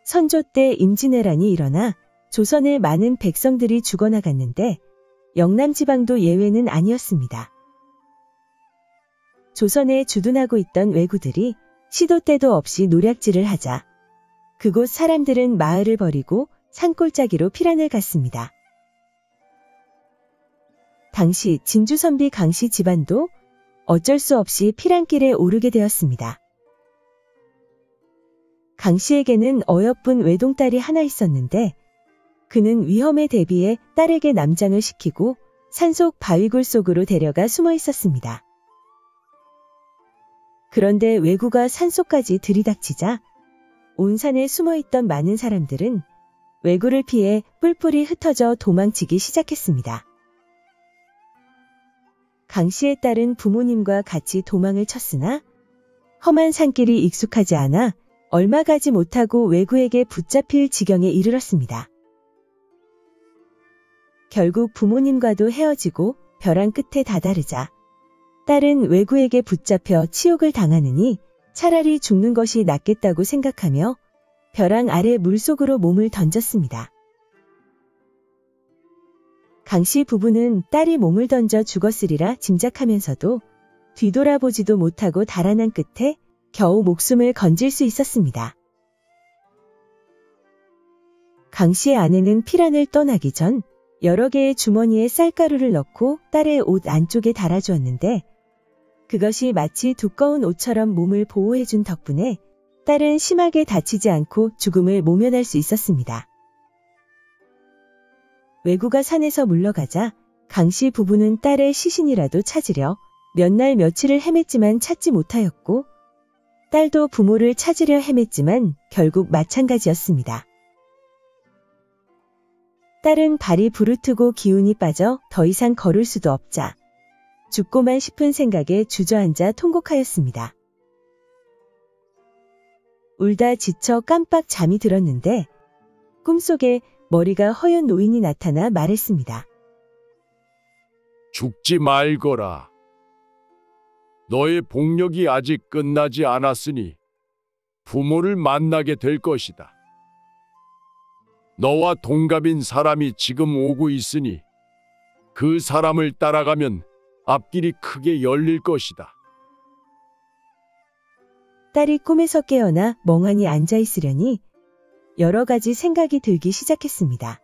선조 때 임진왜란이 일어나 조선의 많은 백성들이 죽어나갔는데 영남지방도 예외는 아니었습니다. 조선에 주둔하고 있던 왜구들이 시도 때도 없이 노략질을 하자 그곳 사람들은 마을을 버리고 산골짜기로 피란을 갔습니다. 당시 진주선비 강씨 집안도 어쩔 수 없이 피란길에 오르게 되었습니다. 강씨에게는 어여쁜 외동딸이 하나 있었는데 그는 위험에 대비해 딸에게 남장을 시키고 산속 바위굴 속으로 데려가 숨어 있었습니다. 그런데 왜구가 산속까지 들이닥치자 온 산에 숨어있던 많은 사람들은 왜구를 피해 뿔뿔이 흩어져 도망치기 시작했습니다. 강씨의 딸은 부모님과 같이 도망을 쳤으나 험한 산길이 익숙하지 않아 얼마 가지 못하고 왜구에게 붙잡힐 지경에 이르렀습니다. 결국 부모님과도 헤어지고 벼랑 끝에 다다르자 딸은 왜구에게 붙잡혀 치욕을 당하느니 차라리 죽는 것이 낫겠다고 생각하며 벼랑 아래 물속으로 몸을 던졌습니다. 강씨 부부는 딸이 몸을 던져 죽었으리라 짐작하면서도 뒤돌아보지도 못하고 달아난 끝에 겨우 목숨을 건질 수 있었습니다. 강씨의 아내는 피란을 떠나기 전 여러 개의 주머니에 쌀가루를 넣고 딸의 옷 안쪽에 달아주었는데 그것이 마치 두꺼운 옷처럼 몸을 보호해준 덕분에 딸은 심하게 다치지 않고 죽음을 모면할 수 있었습니다. 왜구가 산에서 물러가자 강씨 부부는 딸의 시신이라도 찾으려 몇 날 며칠을 헤맸지만 찾지 못하였고 딸도 부모를 찾으려 헤맸지만 결국 마찬가지였습니다. 딸은 발이 부르트고 기운이 빠져 더 이상 걸을 수도 없자 죽고만 싶은 생각에 주저앉아 통곡하였습니다. 울다 지쳐 깜빡 잠이 들었는데 꿈속에 머리가 허연 노인이 나타나 말했습니다. 죽지 말거라. 너의 복력이 아직 끝나지 않았으니 부모를 만나게 될 것이다. 너와 동갑인 사람이 지금 오고 있으니 그 사람을 따라가면 앞길이 크게 열릴 것이다. 딸이 꿈에서 깨어나 멍하니 앉아 있으려니 여러 가지 생각이 들기 시작했습니다.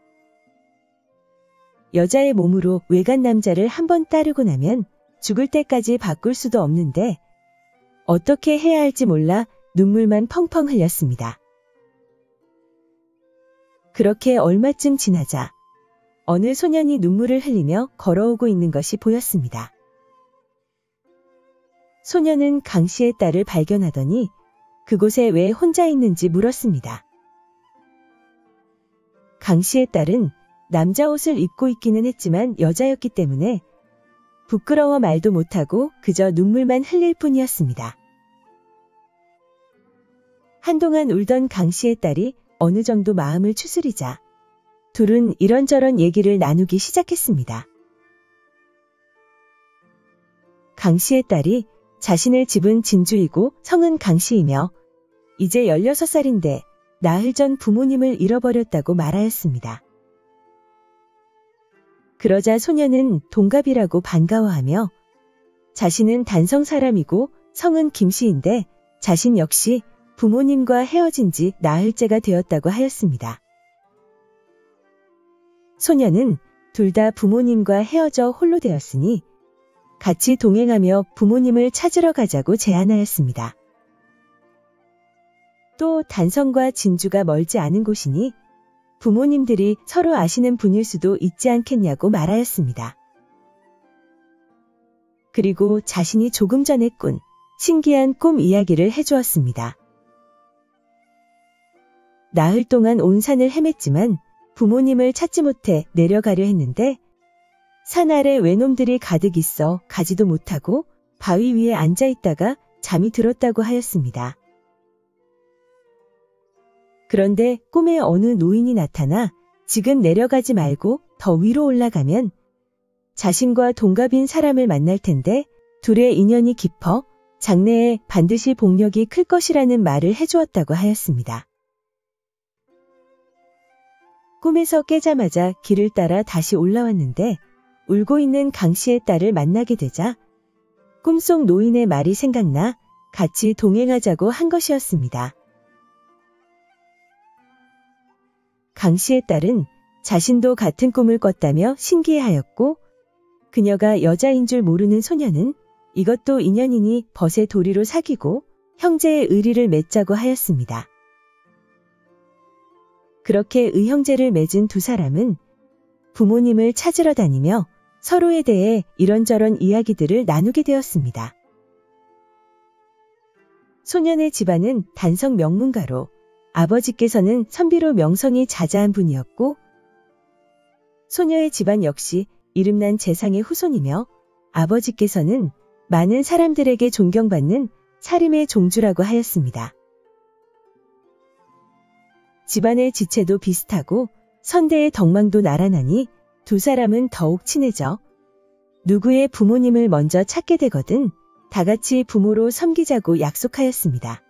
여자의 몸으로 외간 남자를 한번 따르고 나면 죽을 때까지 바꿀 수도 없는데 어떻게 해야 할지 몰라 눈물만 펑펑 흘렸습니다. 그렇게 얼마쯤 지나자 어느 소년이 눈물을 흘리며 걸어오고 있는 것이 보였습니다. 소년은 강씨의 딸을 발견하더니 그곳에 왜 혼자 있는지 물었습니다. 강씨의 딸은 남자 옷을 입고 있기는 했지만 여자였기 때문에 부끄러워 말도 못하고 그저 눈물만 흘릴 뿐이었습니다. 한동안 울던 강씨의 딸이 어느 정도 마음을 추스리자 둘은 이런저런 얘기를 나누기 시작했습니다. 강씨의 딸이 자신의 집은 진주이고 성은 강씨이며 이제 16살인데 나흘 전 부모님을 잃어버렸다고 말하였습니다. 그러자 소녀는 동갑이라고 반가워하며 자신은 단성 사람이고 성은 김씨인데 자신 역시 부모님과 헤어진 지 나흘째가 되었다고 하였습니다. 소녀는 둘 다 부모님과 헤어져 홀로 되었으니 같이 동행하며 부모님을 찾으러 가자고 제안하였습니다. 또 단성과 진주가 멀지 않은 곳이니 부모님들이 서로 아시는 분일 수도 있지 않겠냐고 말하였습니다. 그리고 자신이 조금 전에 꾼 신기한 꿈 이야기를 해주었습니다. 나흘 동안 온 산을 헤맸지만 부모님을 찾지 못해 내려가려 했는데 산 아래 외놈들이 가득 있어 가지도 못하고 바위 위에 앉아 있다가 잠이 들었다고 하였습니다. 그런데 꿈에 어느 노인이 나타나 지금 내려가지 말고 더 위로 올라가면 자신과 동갑인 사람을 만날 텐데 둘의 인연이 깊어 장래에 반드시 복력이 클 것이라는 말을 해주었다고 하였습니다. 꿈에서 깨자마자 길을 따라 다시 올라왔는데 울고 있는 강 씨의 딸을 만나게 되자 꿈속 노인의 말이 생각나 같이 동행하자고 한 것이었습니다. 강 씨의 딸은 자신도 같은 꿈을 꿨다며 신기해하였고 그녀가 여자인 줄 모르는 소녀는 이것도 인연이니 벗의 도리로 사귀고 형제의 의리를 맺자고 하였습니다. 그렇게 의형제를 맺은 두 사람은 부모님을 찾으러 다니며 서로에 대해 이런저런 이야기들을 나누게 되었습니다. 소년의 집안은 단성 명문가로 아버지께서는 선비로 명성이 자자한 분이었고 소녀의 집안 역시 이름난 재상의 후손이며 아버지께서는 많은 사람들에게 존경받는 사림의 종주라고 하였습니다. 집안의 지체도 비슷하고 선대의 덕망도 나란하니 두 사람은 더욱 친해져 누구의 부모님을 먼저 찾게 되거든 다 같이 부모로 섬기자고 약속하였습니다.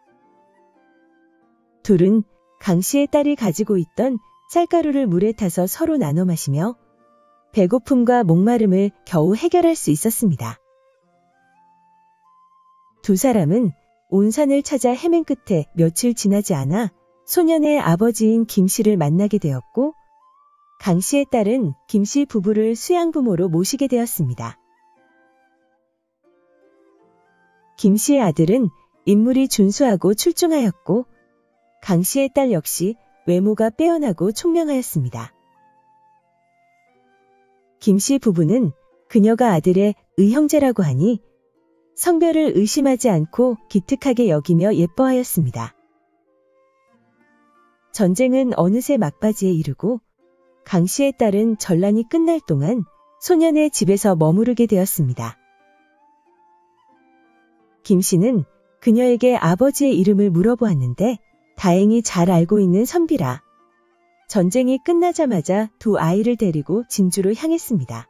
둘은 강 씨의 딸이 가지고 있던 쌀가루를 물에 타서 서로 나눠 마시며 배고픔과 목마름을 겨우 해결할 수 있었습니다. 두 사람은 온 산을 찾아 헤맨 끝에 며칠 지나지 않아 소년의 아버지인 김 씨를 만나게 되었고 강 씨의 딸은 김 씨 부부를 수양부모로 모시게 되었습니다. 김 씨의 아들은 인물이 준수하고 출중하였고 강 씨의 딸 역시 외모가 빼어나고 총명하였습니다. 김 씨 부부는 그녀가 아들의 의형제라고 하니 성별을 의심하지 않고 기특하게 여기며 예뻐하였습니다. 전쟁은 어느새 막바지에 이르고 강 씨의 딸은 전란이 끝날 동안 소년의 집에서 머무르게 되었습니다. 김 씨는 그녀에게 아버지의 이름을 물어보았는데 다행히 잘 알고 있는 선비라 전쟁이 끝나자마자 두 아이를 데리고 진주로 향했습니다.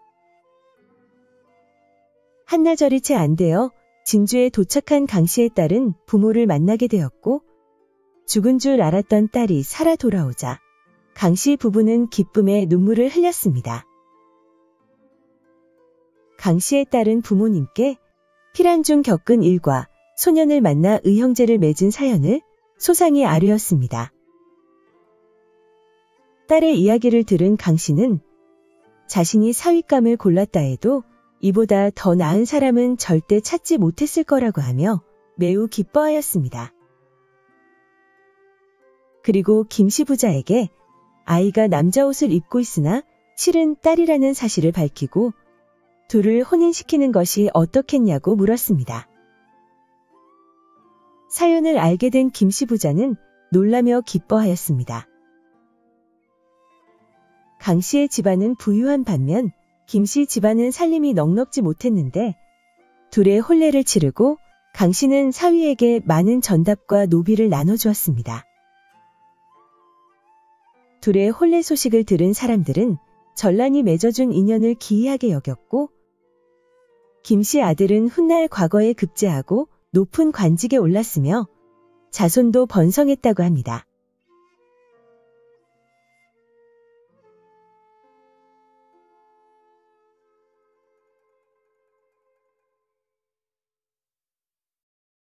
한나절이 채 안 되어 진주에 도착한 강 씨의 딸은 부모를 만나게 되었고 죽은 줄 알았던 딸이 살아 돌아오자 강 씨 부부는 기쁨에 눈물을 흘렸습니다. 강 씨의 딸은 부모님께 피란 중 겪은 일과 소년을 만나 의형제를 맺은 사연을 소상히 아뢰었습니다. 딸의 이야기를 들은 강 씨는 자신이 사윗감을 골랐다 해도 이보다 더 나은 사람은 절대 찾지 못했을 거라고 하며 매우 기뻐하였습니다. 그리고 김 씨 부자에게 아이가 남자 옷을 입고 있으나 실은 딸이라는 사실을 밝히고 둘을 혼인시키는 것이 어떻겠냐고 물었습니다. 사연을 알게 된 김 씨 부자는 놀라며 기뻐하였습니다. 강 씨의 집안은 부유한 반면 김 씨 집안은 살림이 넉넉지 못했는데 둘의 혼례를 치르고 강 씨는 사위에게 많은 전답과 노비를 나눠주었습니다. 둘의 혼례 소식을 들은 사람들은 전란이 맺어준 인연을 기이하게 여겼고 김 씨 아들은 훗날 과거에 급제하고 높은 관직에 올랐으며 자손도 번성했다고 합니다.